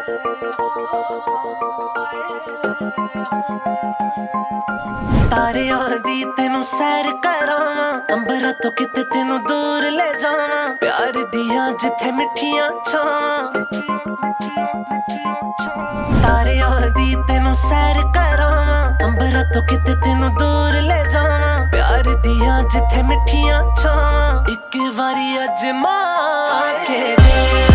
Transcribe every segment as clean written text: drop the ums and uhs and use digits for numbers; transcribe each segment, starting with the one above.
तारियां दी तेनू सैर करावां, अंबरा तो किते तेनू दूर ले जावां, प्यार दियां जिथे मिठियां छावां। तारियां दी तेनू सैर करावां, अंबरा तो किते तेनू दूर ले जावां, प्यार दियां जिथे मिठियां छावां। एक बारी अजमा के दे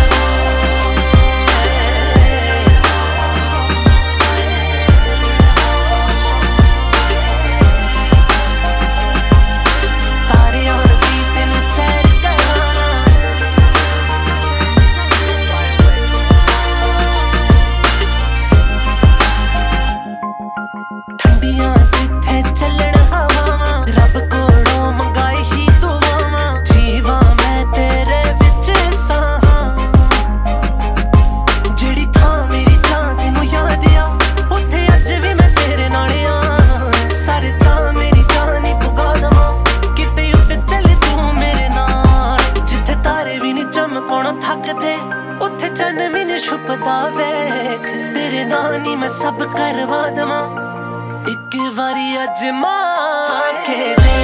छुपदा वेख तेरे नानी मैं सब करवा दवा। एक बारी अजमा के दे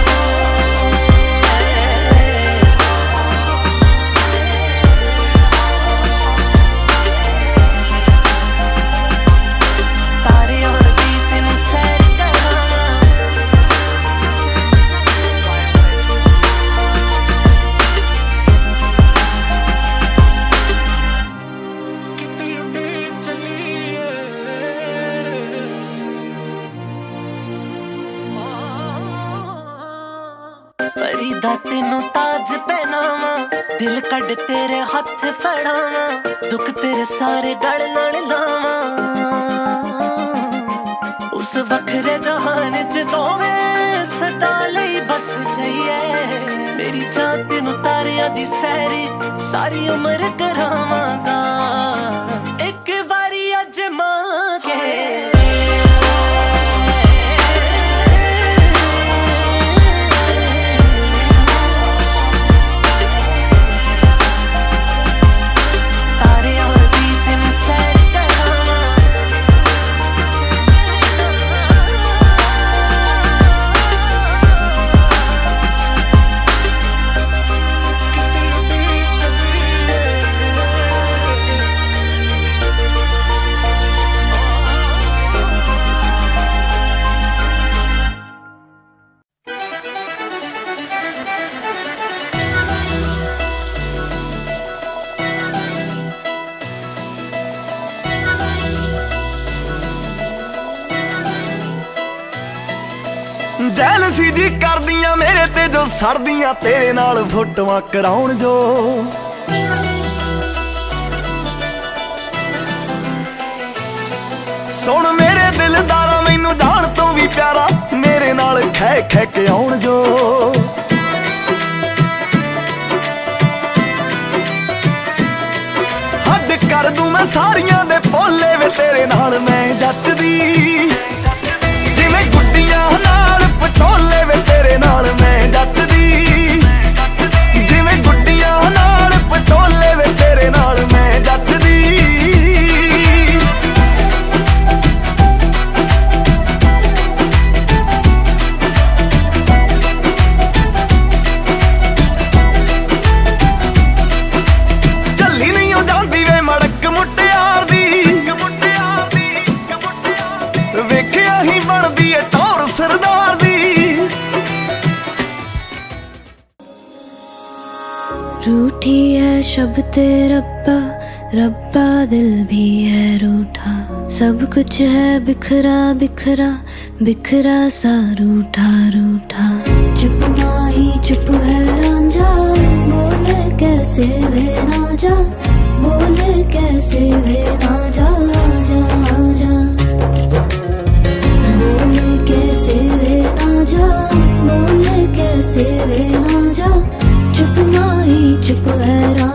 बड़ी दा तेनू ताज पहनावां, दिल कड तेरे हथ फड़ावां, दुख तेरे सारे गल नाल लावां। उस वखरे जहान च दोवें सदा लई बस जाइए, मेरी जान तेनू तारियां दी सैरी सारी उम्र करावांगा। एक बारी अजमा के जैलसी जी करदियां मेरे ते जो सड़दियां तेरे नाल फोटोआं कराउण जो। सुन मेरे दिलदारा मैनू जान तो भी प्यारा मेरे नाल खै खै के आउण जो। हद कर दूं मैं सारियां दे भोले वे तेरे नाल मैं जचदी, जिवें गुड्डियां नाल पटोले वे तेरे नाल मैं जचदी, जिवें गुड्डियां नाल पटोले वे तेरे नाल मैं जचदी। झल्ली नहीं हो जांदी वे मड़क मुटियार दी, वेखिया ही बनदी है टौर सरदार दी। रूठी है शब्द रब्बा, रब्बा दिल भी है रूठा, सब कुछ है बिखरा बिखरा बिखरा सा रूठा रूठा। चुप ना ही चुप है रांझा, बोले कैसे वे ना जा, बोले कैसे वे ना जा जा जा, बोले कैसे वे ना जा, बोले कैसे वे ना जा। चुप ना ही चुप है